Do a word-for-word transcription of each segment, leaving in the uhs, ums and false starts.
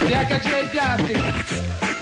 T H C ai piatti.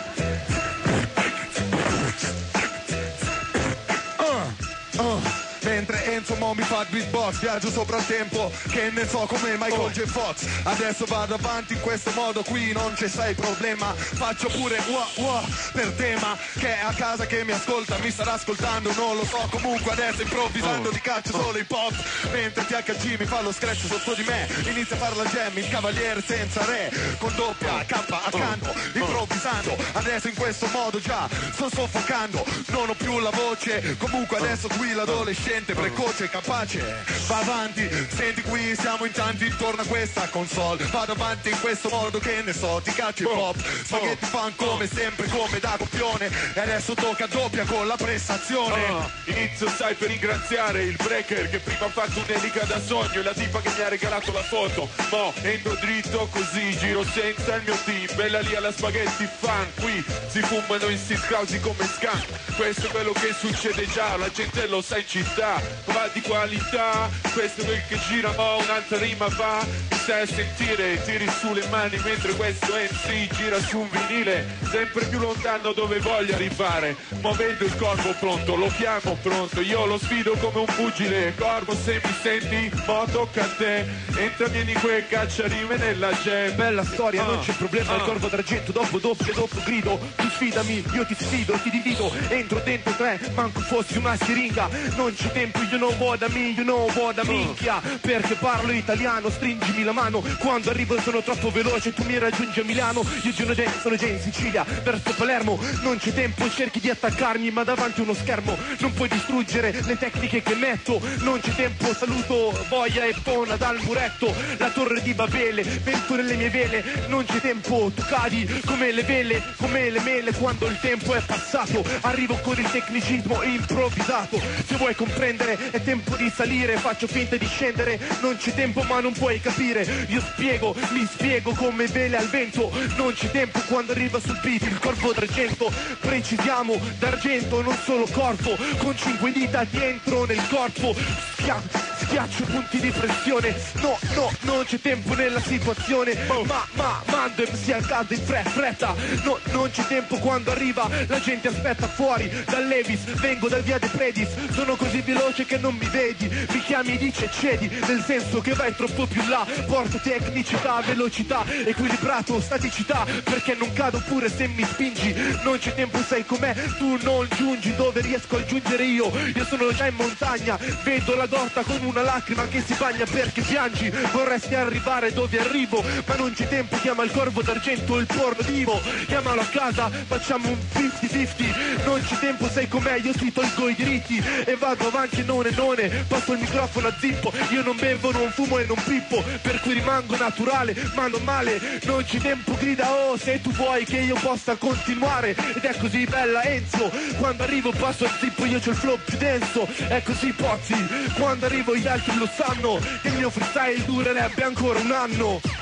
Mentre Enzo mo mi fa beatbox, viaggio sopra il tempo, che ne so come Michael oh. J. Fox. Adesso vado avanti in questo modo, qui non c'è sai problema. Faccio pure wow wow per tema, che è a casa che mi ascolta, mi starà ascoltando, non lo so. Comunque adesso improvvisando oh. di caccio oh. solo hip hop. Mentre T H G mi fa lo scratch sotto di me, inizia a fare la jam, il cavaliere senza re, con doppia K accanto, oh. improvvisando. Adesso in questo modo già sto soffocando, non ho più la voce. Comunque adesso qui l'adolescente precoce, capace, va avanti, senti qui siamo in tanti intorno a questa console, vado avanti in questo modo che ne so, ti caccio il pop, spaghetti fan come sempre, come da copione, e adesso tocca doppia con la prestazione. Oh, inizio sai per ringraziare il breaker che prima ha fatto un'elica da sogno e la tipa che mi ha regalato la foto, mo entro dritto così, giro senza il mio team, bella lì alla spaghetti fan, qui si fumano in sit house come scan, questo è quello che succede già, la gente lo sa in città, va di qualità, questo è quel che gira, ma un'altra rima va, mi stai a sentire, tiri su le mani mentre questo M C gira su un vinile, sempre più lontano dove voglio arrivare, muovendo il corpo pronto, lo chiamo pronto, io lo sfido come un pugile, corpo se mi senti, mo tocca a te, entra vieni qui e caccia rime nella jam. Bella storia, ah, non c'è problema, ah. il corvo d'argento, dopo doppio, dopo grido, tu sfidami, io ti sfido, ti divido, entro dentro tre, manco fossi una siringa, non c'è tempo, you know what I mean, you know what I mean, minchia, perché parlo italiano, stringimi la mano, quando arrivo sono troppo veloce, tu mi raggiungi a Milano, io sono già, sono già in Sicilia, verso Palermo, non c'è tempo, cerchi di attaccarmi, ma davanti a uno schermo, non puoi distruggere le tecniche che metto, non c'è tempo, saluto, voglia e pona dal muretto, la torre di Babele, vento nelle mie vele, non c'è tempo, tu cadi come le vele, come le mele, quando il tempo è passato, arrivo con il tecnicismo improvvisato, se vuoi comprendere è tempo di salire, faccio finta di scendere, non c'è tempo ma non puoi capire, io spiego, mi spiego come vele al vento, non c'è tempo quando arriva sul beat il corpo d'argento, precisiamo d'argento non solo corpo, con cinque dita ti entro nel corpo, Schia schiaccio punti di pressione, no no non c'è tempo nella situazione, ma ma mando M C a casa in fre fretta, no non c'è tempo quando arriva, la gente aspetta fuori dal Levis, vengo dal via De Predis, sono così veloce che non mi vedi, mi chiami e dice cedi, nel senso che vai troppo più là, porto tecnicità, velocità, equilibrato, staticità, perché non cado pure se mi spingi, non c'è tempo sai com'è, tu non giungi dove riesco a giungere io, io sono già in montagna, vedo la torta con una lacrima che si bagna perché piangi, vorresti arrivare dove arrivo, ma non c'è tempo, chiama il corvo d'argento, il porno divo, chiamalo a casa, facciamo un cinquanta cinquanta, non c'è tempo sai com'è, io ti tolgo i diritti e vado avanti none none, passo il microfono a zippo, io non bevo, non fumo e non pippo, per cui rimango naturale, ma non male, non c'è tempo, grida oh se tu vuoi che io possa continuare, ed è così bella Enzo, quando arrivo passo al zippo, io c'ho il flow più denso, è così Pozzi, quando arrivo gli altri lo sanno, che il mio freestyle durerebbe ancora un anno.